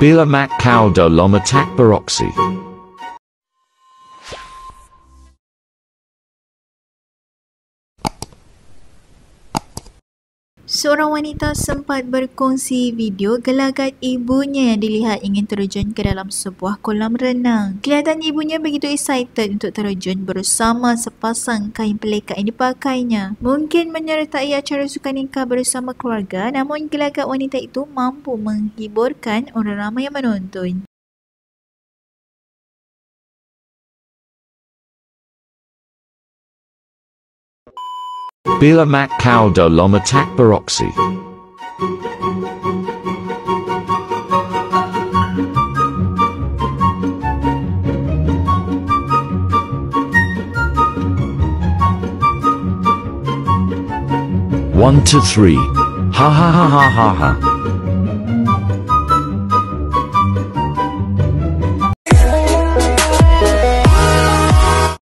Bila Mak kau dah lama tak beraksi. Seorang wanita sempat berkongsi video gelagat ibunya yang dilihat ingin terjun ke dalam sebuah kolam renang. Kelihatan ibunya begitu excited untuk terjun bersama sepasang kain pelikat yang dipakainya. Mungkin menyertai acara sukan nikah bersama keluarga, namun gelagat wanita itu mampu menghiburkan orang ramai yang menonton. Bila Mak kau dah lama tak beraksi. One, two, three. Ha ha ha ha ha ha.